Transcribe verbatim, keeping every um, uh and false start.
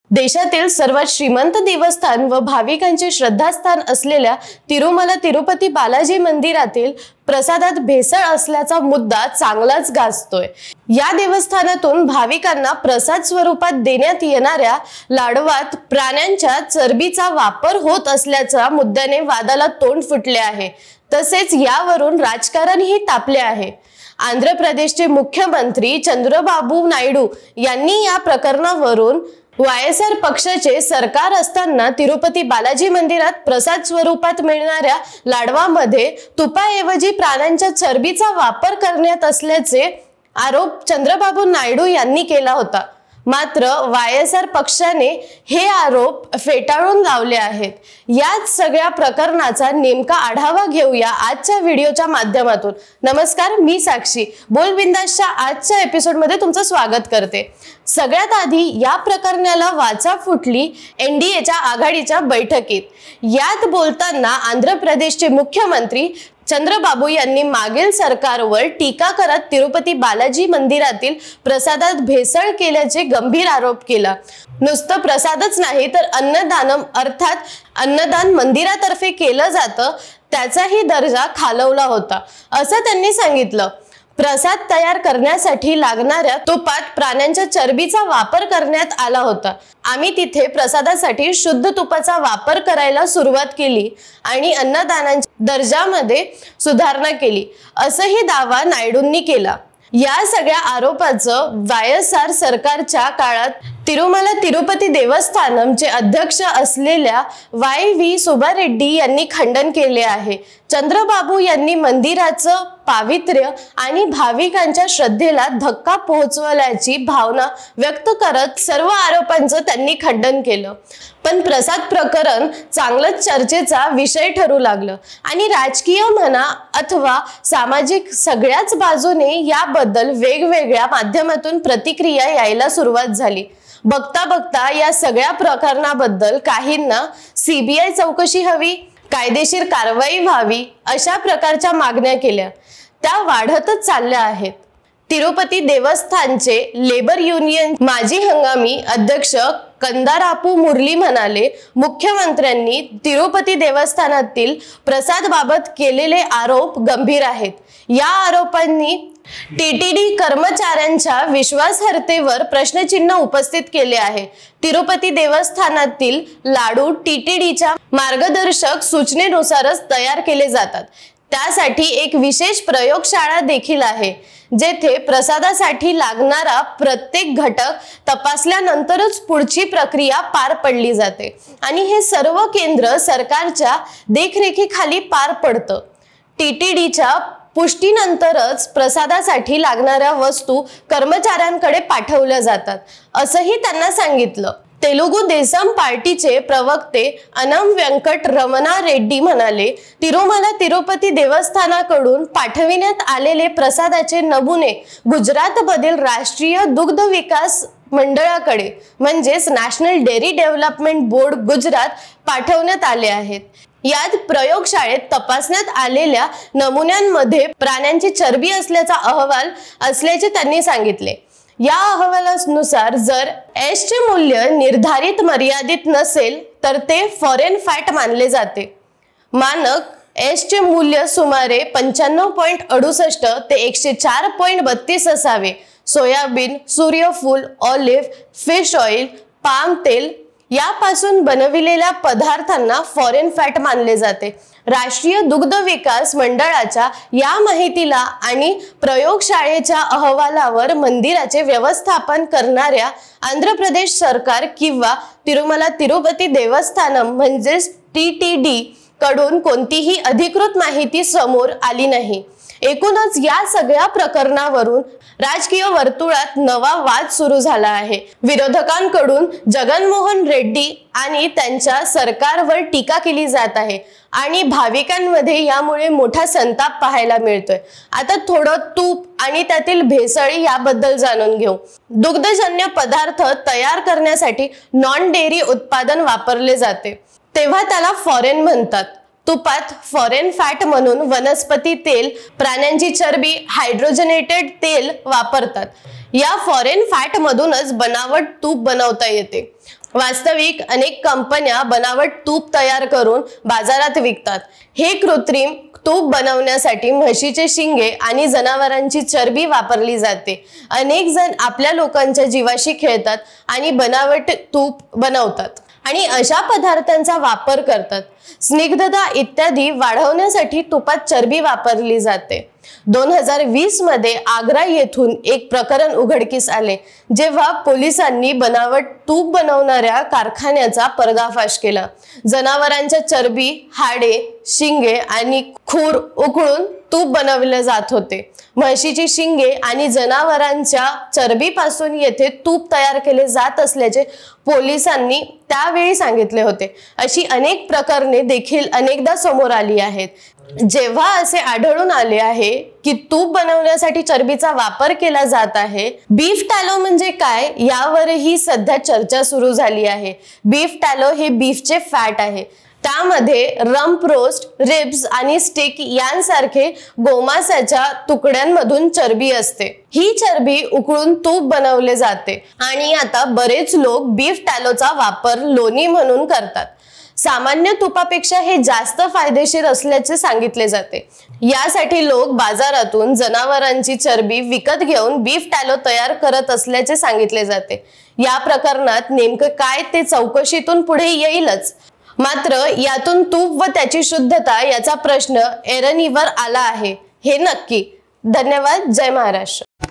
देशातील सर्वात श्रीमंत देवस्थान व भाविकांचे श्रद्धास्थान असलेल्या तिरुमला तिरुपती बालाजी मंदिरातील प्रसादात भेसळ असल्याचा मुद्दा चांगलाच गाजतोय। या देवस्थानातून भाविकांना प्रसाद स्वरूपात देण्यात येणाऱ्या लाडवात प्राण्यांच्या चरबीचा वापर होत असल्याच्या मुद्द्याने वादाला तोंड फुटले आहे। तसेच यावरून राजकारणही तापले आहे। आंध्र प्रदेशचे मुख्यमंत्री चंद्रबाबू नायडू यांनी या प्रकरणावरून वाय एस आर पक्षाचे सरकार असताना तिरुपती बालाजी मंदिरात प्रसाद स्वरूपात मिळणाऱ्या लाडवामध्ये तुपाऐवजी प्राण्यांच्या चरबीचा वापर करण्यात असल्याचे आरोप चंद्रबाबू नायडू यांनी केला होता। मात्र वाय एस आर पक्षाने हे आरोप फेटाळून लावले आहेत। याच सगळ्या प्रकरणाचा नेमका आढावा घेऊया आजच्या व्हिडिओच्या माध्यमातून। नमस्कार, मी साक्षी बोलबिंदासच्या आजच्या एपिसोडमध्ये तुमचं स्वागत करते। सगळ्यात आधी या प्रकरणाला वाचा फुटली एन डी एच्या आघाडीच्या बैठकीत। यात बोलताना आंध्र प्रदेशचे मुख्यमंत्री चंद्रबाबू यांनी मागील सरकारवर टीका करत तिरुपती बालाजी मंदिरातील प्रसादात भेसळ केल्याचे गंभीर आरोप केला। नुसतं प्रसादच नाही तर अन्नदानम अर्थात अन्नदान मंदिरातर्फे केलं जातं त्याचाही दर्जा खालवला होता असं त्यांनी सांगितलं। प्रसाद तयार करण्यासाठी लागणाऱ्या तुपात प्राण्यांच्या चरबीचा वापर करण्यात आला होता। आम्ही तिथे प्रसादासाठी शुद्ध तुपाचा वापर करायला सुरुवात केली आणि अन्नदानाच्या दर्जामध्ये सुधारणा केली असंही दावा नायडूंनी केला। या सगळ्या आरोपाचं वाय एस आर सरकारच्या काळात तिरुमला तिरुपती देवस्थानमचे अध्यक्ष असलेल्या वाय व्ही सुब्बारेड्डी यांनी खंडन केले आहे। चंद्रबाबू यांनी मंदिराचं पावित्र्य आणि भाविकांच्या श्रद्धेला धक्का पोहोचवल्याची भावना व्यक्त करत सर्व आरोपांचं त्यांनी खंडन केलं। पण प्रसाद प्रकरण चांगलंच चर्चेचा विषय ठरू लागलं आणि राजकीय म्हणा अथवा सामाजिक सगळ्याच बाजूने याबद्दल वेगवेगळ्या माध्यमातून प्रतिक्रिया यायला सुरुवात झाली। बघता बघता या सगळ्या प्रकरणाबद्दल काहींना सी बी आय चौकशी हवी, कायदेशीर कारवाई व्हावी अशा प्रकारच्या मागण्या केल्या। त्या वाढतच चालल्या आहेत। तिरुपती देवस्थानचे लेबर युनियन माजी हंगामी अध्यक्ष कंदारापू मुरली म्हणाले, मुख्यमंत्र्यांनी तिरुपती देवस्थानातील प्रसादाबाबत केलेले आरोप गंभीर आहेत। या आरोपांनी टी टी डी कर्मचाऱ्यांच्या विश्वासार्हतेवर प्रश्नचिन्ह उपस्थित केले आहे। तिरुपती देवस्थानातील लाडू टी टी डीच्या मार्गदर्शक सूचनेनुसारच तयार केले जातात। त्यासाठी एक विशेष प्रयोगशाळा देखील आहे जेथे प्रसादासाठी लागणारा प्रत्येक घटक तपासल्यानंतरच पुढची प्रक्रिया पार पडली जाते आणि हे सर्व केंद्र सरकारच्या देखरेखीखाली पार पडतं। टी टी डीच्या पुष्टीनंतरच प्रसादासाठी लागणाऱ्या वस्तू कर्मचाऱ्यांकडे पाठवल्या जातात असंही त्यांना सांगितलं। तेलुगू देसम पार्टीचे प्रवक्ते अनम व्यंकट रमणा रेड्डी म्हणाले, तिरुमला तिरुपती देवस्थानाकडून पाठविण्यात आलेले प्रसादाचे नमुने गुजरातमधील राष्ट्रीय दुग्ध विकास मंडळाकडे म्हणजेच national dairy development board Gujarat पाठवण्यात आले आहेत। यात प्रयोगशाळेत तपासण्यात आलेल्या नमुन्यांमध्ये प्राण्यांची चरबी असल्याचा अहवाल असल्याचे त्यांनी सांगितले। या अहवालानुसार जर एच चे मूल्य निर्धारित मर्यादित नसेल तर ते फॉरेन फॅट मानले जाते। मानक एच चे मूल्य सुमारे पंच्याण्णव पॉइंट अडुसष्ट ते एकशे चार पॉइंट बत्तीस असावे। सोयाबीन, सूर्यफूल, ऑलिव्ह, फिश ऑइल, पाम तेल यापासून बनविलेल्या पदार्थांना फॉरेन फॅट मानले जाते। राष्ट्रीय दुग्ध विकास मंडळाच्या या माहितीला आणि प्रयोगशाळेच्या अहवालावर मंदिराचे व्यवस्थापन करणाऱ्या आंध्र प्रदेश सरकार किंवा तिरुमला तिरुपती देवस्थानम म्हणजेच टी टी डी कडून कोणतीही अधिकृत माहिती समोर आली नाही। एकूणच या सगळ्या प्रकरणावरून राजकीय वर्तुळात नवा वाद सुरू झाला आहे। विरोधकांकडून जगनमोहन रेड्डी आणि त्यांच्या सरकारवर टीका केली जात आहे आणि भाविकांमध्ये यामुळे मोठा संताप पाहायला मिळतोय। आता थोडं तूप आणि त्यातील भेसळ याबद्दल जाणून घेऊ। दुग्धजन्य पदार्थ तयार करण्यासाठी नॉन डेअरी उत्पादन वापरले जाते तेव्हा त्याला फॉरेन म्हणतात। तुपात फॉरेन फॅट म्हणून वनस्पती तेल, प्राण्यांची चरबी, हायड्रोजनेटेड तेल वापरतात। या फॉरेन फॅट मधूनच बनावट तूप बनवता येते। वास्तविक अनेक कंपन्या बनावट तूप तयार करून बाजारात विकतात। हे कृत्रिम तूप बनवण्यासाठी म्हशीचे शिंगे आणि जनावरांची चरबी वापरली जाते। अनेक जण आपल्या लोकांच्या जीवाशी खेळतात आणि बनावट तूप बनवतात आणि अशा पदार्थांचा वापर करतात। स्निग्धता इत्यादी वाढवण्यासाठी तुपात चरबी वापरली जाते। दोन हजार वीस मध्ये आग्रा येथून एक प्रकरण उघडकीस आले, जेव्हा पोलिसांनी बनावट तूप बनवणाऱ्या कारखान्याचा पर्दाफाश केला। जनावरांच्या चरबी, हाडे, शिंगे आणि खूर उकळून तूप बनवले जात होते। म्हशीची शिंगे आणि जनावरांच्या चरबीपासून येथे तूप तयार केले जात असल्याचे पोलिसांनी त्यावेळी सांगितले होते। अशी अनेक प्रकरणे देखील अनेकदा समोर आली आहेत। जेव्हा असे आढळून आले आहे की तूप बनवण्यासाठी चरबीचा वापर केला जात आहे, बीफ टॅलो म्हणजे काय यावरही सध्या चर्चा सुरू झाली आहे। बीफ टॅलो हे बीफचे फॅट आहे। त्यामध्ये रम्प रोस्ट, रिब्स आणि स्टेक यांसारखे गोमांसाच्या तुकड्यांमधून चरबी असते। ही चरबी उकळून तूप बनवले जाते आणि आता बरेच लोक बीफ टॅलोचा वापर लोणी म्हणून करतात। सामान्य तुपापेक्षा हे जास्त फायदेशीर असल्याचे सांगितले जाते। यासाठी लोक बाजारातून जनावरांची चरबी विकत घेऊन बीफ टॅलो तयार करत असल्याचे सांगितले जाते। या प्रकरणात नेमकं काय ते चौकशीतून पुढे येईलच, मात्र यातून तूप व त्याची शुद्धता याचा प्रश्न ऐरणीवर आला आहे हे नक्की। धन्यवाद। जय महाराष्ट्र।